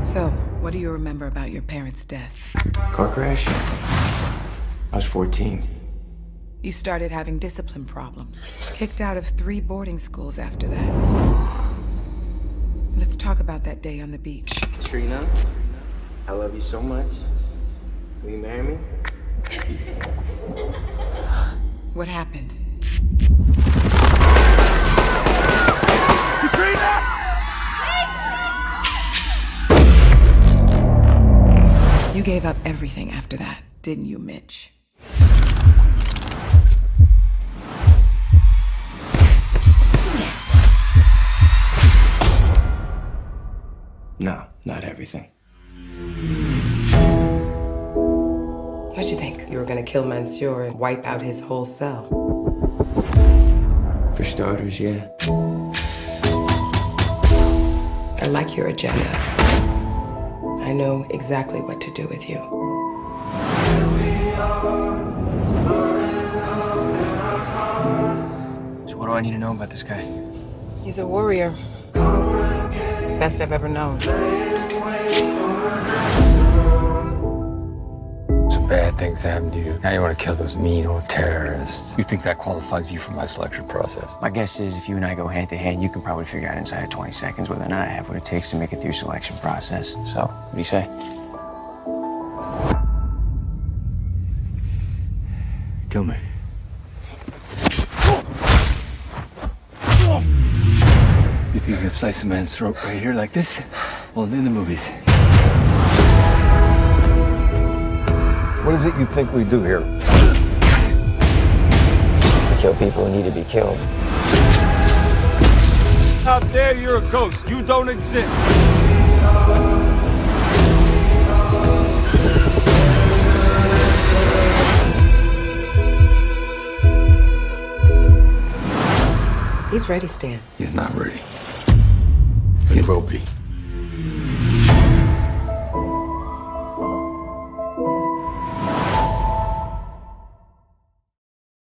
So, what do you remember about your parents' death? Car crash? I was 14. You started having discipline problems. Kicked out of 3 boarding schools after that. Let's talk about that day on the beach. Katrina, I love you so much. Will you marry me? What happened? Katrina! You gave up everything after that, didn't you, Mitch? No, not everything. What'd you think? You were gonna kill Mansour and wipe out his whole cell? For starters, yeah. I like your agenda. I know exactly what to do with you. So what do I need to know about this guy? He's a warrior. Best I've ever known. Some bad things happened to you. Now you want to kill those mean old terrorists. You think that qualifies you for my selection process? My guess is if you and I go hand to hand, you can probably figure out inside of 20 seconds whether or not I have what it takes to make it through selection process. So, what do you say? Kill me. You think you can slice a man's throat right here like this? Well, in the movies. What is it you think we do here? We kill people who need to be killed. Out there, you're a ghost. You don't exist. He's ready, Stan. He's not ready. He will be.